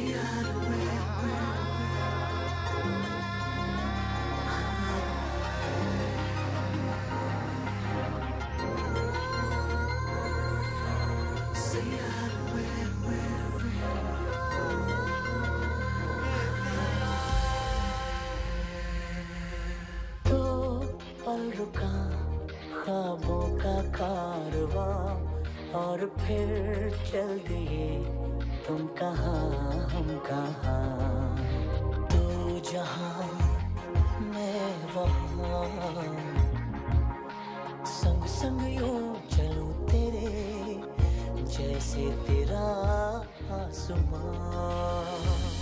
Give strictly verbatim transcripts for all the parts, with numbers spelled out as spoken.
पल रुका ख्वाबों का कारवां और फिर चल दिए तुम कहाँ हम कहाँ तू जहाँ मैं वहाँ संग संग यूं चलूं तेरे जैसे तेरा आसमां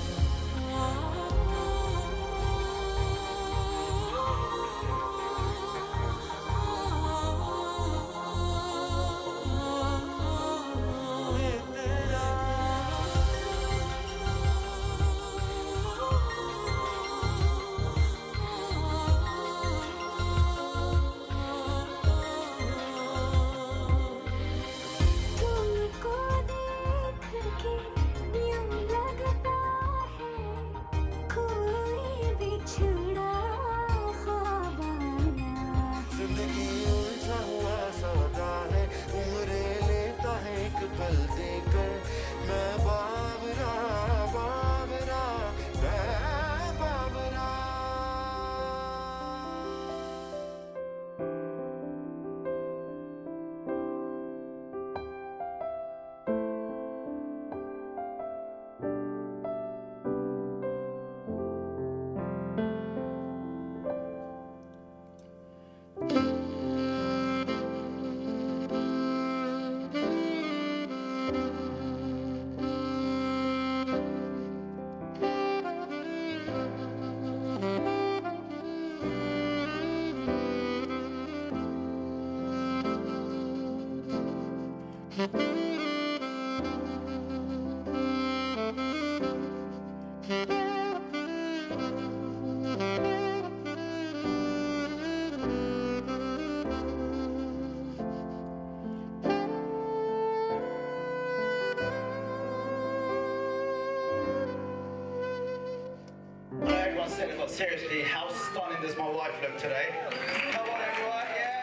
Seriously, how stunning does my wife look today? Come on, everyone, yeah?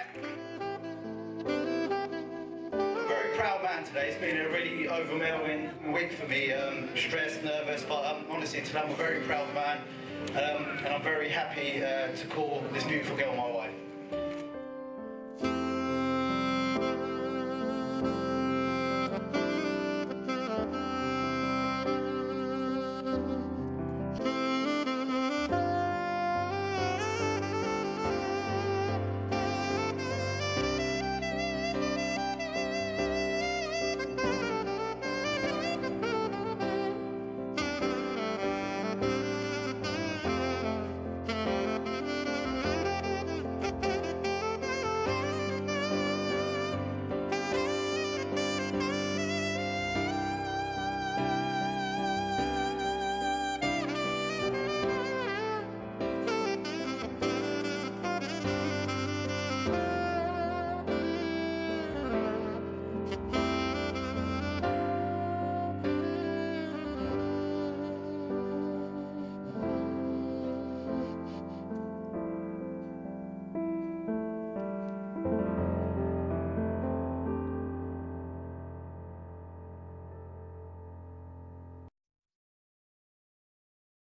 Very proud man today. It's been a really overwhelming week for me. Um, stressed, nervous, but um, honestly, today I'm a very proud man. Um, and I'm very happy uh, to call this beautiful girl my wife.